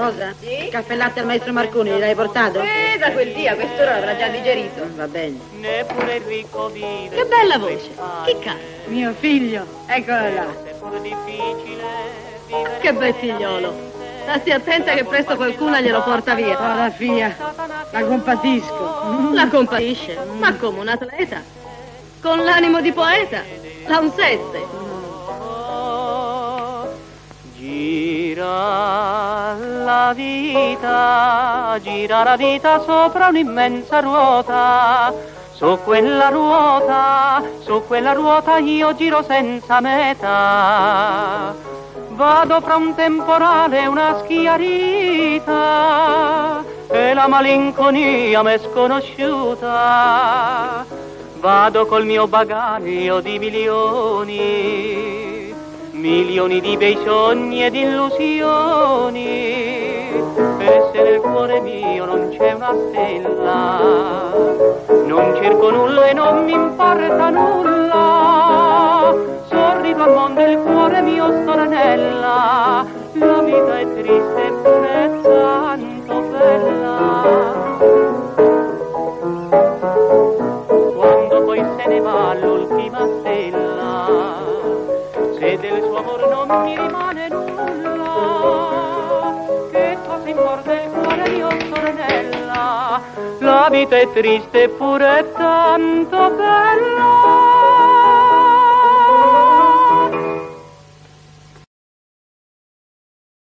Rosa? Sì? Il caffè latte al maestro Marconi, gliel'hai portato? Da quel dì a quest'ora l'avrà già digerito. Va bene. Neppure il ricco vive. Che bella voce. Chi canta? Mio figlio, eccolo là. Seppur difficile vivere. Che bel figliolo. Stai attenta che presto qualcuno glielo porta via. Oh, la figlia, la compatisco. La compatisce, ma come un atleta. Con l'animo di poeta. L'ha un 7. Gira la vita sopra un'immensa ruota. Su quella ruota io giro senza meta. Vado fra un temporale e una schiarita e la malinconia m'è sconosciuta. Vado col mio bagaglio di milioni, milioni di bei sogni ed illusioni. E se nel cuore mio non c'è una stella, non cerco nulla e non mi importa nulla. Sorrido al mondo il cuore mio stornella, la vita è triste eppure è tanto bella. Quando poi se ne va l'ultima stella, se del suo amor non mi rimane nulla, che cosa importa il cuore mio stornella, la vita è triste eppure è tanto bella.